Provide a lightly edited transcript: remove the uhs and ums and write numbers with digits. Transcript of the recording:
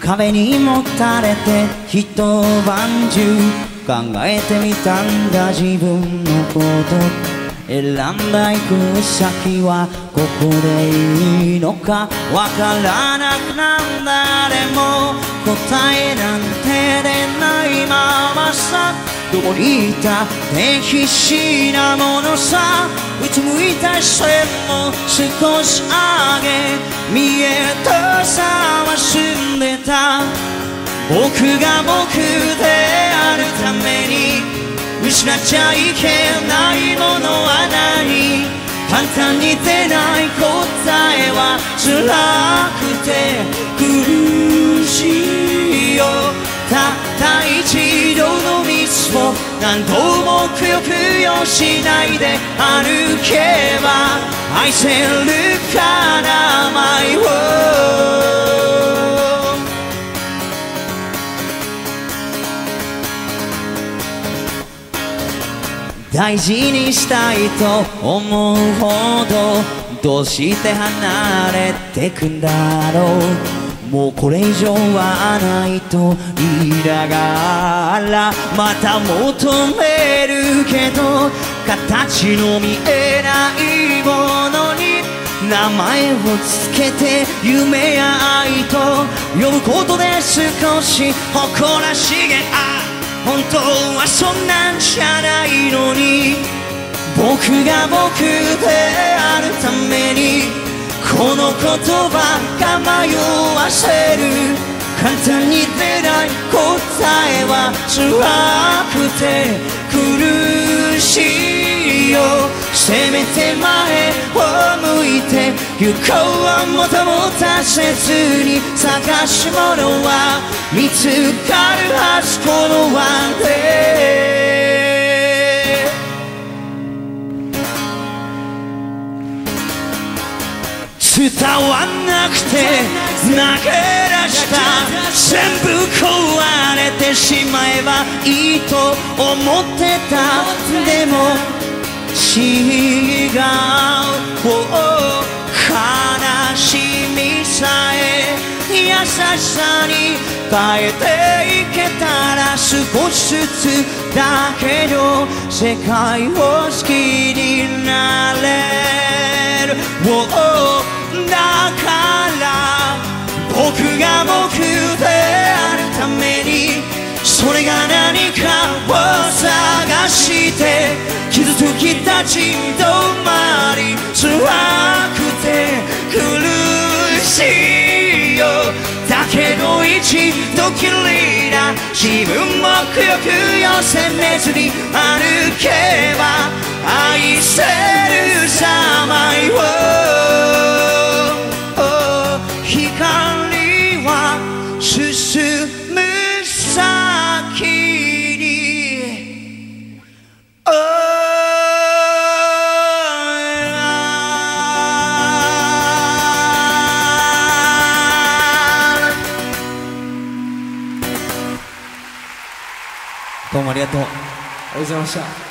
壁にもたれて一晩中考えてみたんだ自分のこと。選んだ行く先はここでいいのかわからなくなんだ。でも答えなんて出ないままさ、どこにいたって必死なものさ。うつむいた視線も少し上げ、見えたさは澄んでた。僕が僕であるために失っちゃいけないものは何。簡単に出ない答えは辛くて苦しいよ。たった一度のミスを何度もくよくよしないで歩けば愛せるかな My world。大事にしたいと思うほどどうして離れてくんだろう。もうこれ以上はないと言いながらまた求めるけど、形の見えないものに名前をつけて夢や愛と呼ぶことで少し誇らしげ、本当はそんなんじゃないのに。僕が僕であるためにこの言葉が迷わせる。簡単に出ない答えは辛くて苦しいよ。せめて前を向いて行こう。もたもたせずに探し物は見つかるはず。このワンデー伝わんなくて投げ出した。全部壊れてしまえばいいと思ってた。でも違う、悲しみさえ優しさに変えていけたら少しずつだけど世界を好きになれる。だから僕が僕であるためにそれが何かを探して傷つきたち止まり辛くて苦しいよ。だけど一度きりだ自分もくよくよ責めずに歩けば愛せるさ My world。光は進む先に、 どうもありがとう。ありがとうございました。